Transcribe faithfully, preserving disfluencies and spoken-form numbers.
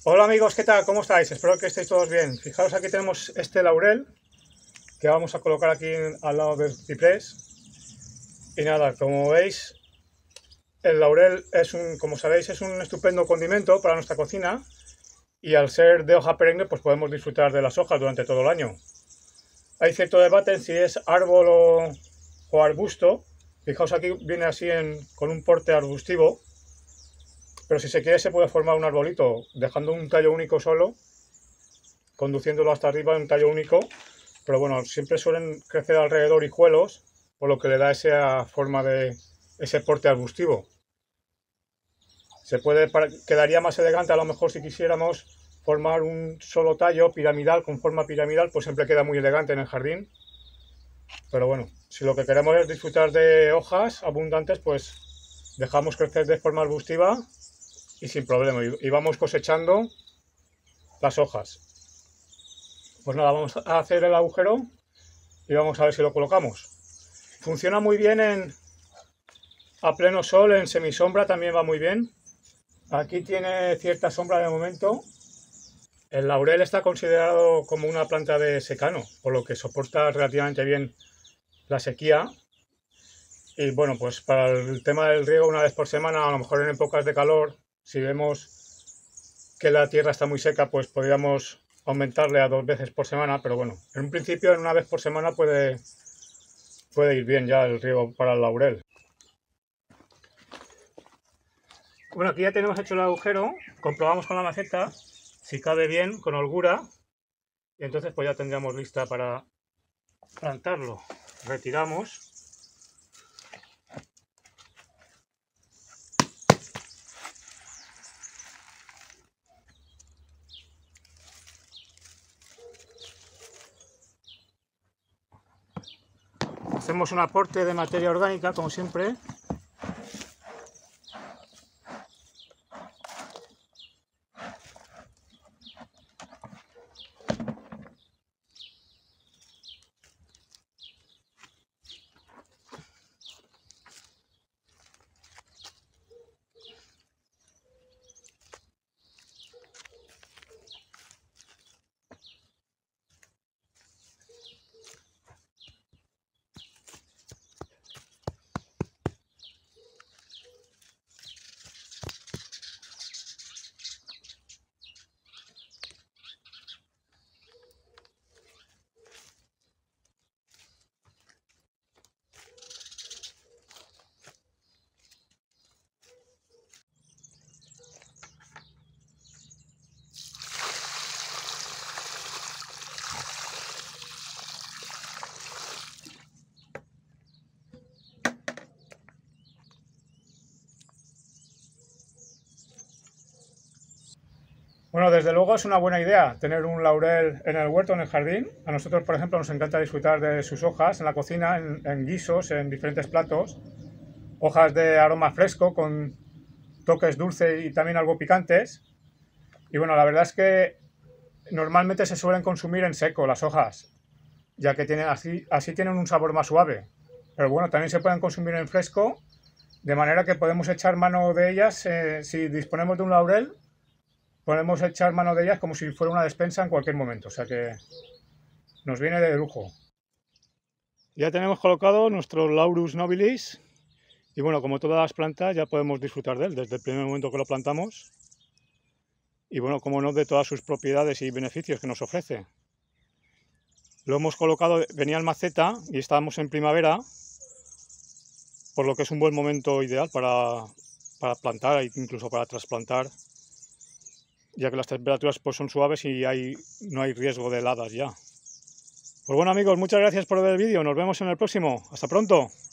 Hola amigos, ¿qué tal? ¿Cómo estáis? Espero que estéis todos bien. Fijaos, aquí tenemos este laurel que vamos a colocar aquí al lado del ciprés. Y nada, como veis, el laurel es un, como sabéis, es un estupendo condimento para nuestra cocina y al ser de hoja perenne, pues podemos disfrutar de las hojas durante todo el año. Hay cierto debate en si es árbol o, o arbusto. Fijaos, aquí viene así en, con un porte arbustivo. Pero si se quiere se puede formar un arbolito dejando un tallo único solo, conduciéndolo hasta arriba en un tallo único. Pero bueno, siempre suelen crecer alrededor hijuelos, por lo que le da esa forma de ese porte arbustivo. Se puede, quedaría más elegante a lo mejor si quisiéramos formar un solo tallo piramidal con forma piramidal, pues siempre queda muy elegante en el jardín. Pero bueno, si lo que queremos es disfrutar de hojas abundantes, pues dejamos crecer de forma arbustiva y sin problema, y vamos cosechando las hojas. Pues nada, vamos a hacer el agujero y vamos a ver si lo colocamos. Funciona muy bien en a pleno sol, en semisombra también va muy bien. Aquí tiene cierta sombra de momento. El laurel está considerado como una planta de secano, por lo que soporta relativamente bien la sequía. Y bueno, pues para el tema del riego una vez por semana, a lo mejor en épocas de calor, si vemos que la tierra está muy seca, pues podríamos aumentarle a dos veces por semana, pero bueno, en un principio en una vez por semana puede, puede ir bien ya el riego para el laurel. Bueno, aquí ya tenemos hecho el agujero, comprobamos con la maceta si cabe bien, con holgura, y entonces pues ya tendríamos lista para plantarlo. Retiramos. Hacemos un aporte de materia orgánica, como siempre. Bueno, desde luego es una buena idea tener un laurel en el huerto, en el jardín. A nosotros, por ejemplo, nos encanta disfrutar de sus hojas en la cocina, en, en guisos, en diferentes platos. Hojas de aroma fresco con toques dulces y también algo picantes. Y bueno, la verdad es que normalmente se suelen consumir en seco las hojas, ya que tienen así, así tienen un sabor más suave. Pero bueno, también se pueden consumir en fresco, de manera que podemos echar mano de ellas eh, si disponemos de un laurel. Podemos echar mano de ellas como si fuera una despensa en cualquier momento, o sea que nos viene de lujo. Ya tenemos colocado nuestro Laurus nobilis y bueno, como todas las plantas ya podemos disfrutar de él desde el primer momento que lo plantamos y bueno, como no, de todas sus propiedades y beneficios que nos ofrece. Lo hemos colocado, venía en maceta y estábamos en primavera, por lo que es un buen momento ideal para, para plantar e incluso para trasplantar, ya que las temperaturas pues, son suaves y hay, no hay riesgo de heladas ya. Pues bueno amigos, muchas gracias por ver el vídeo, nos vemos en el próximo, hasta pronto.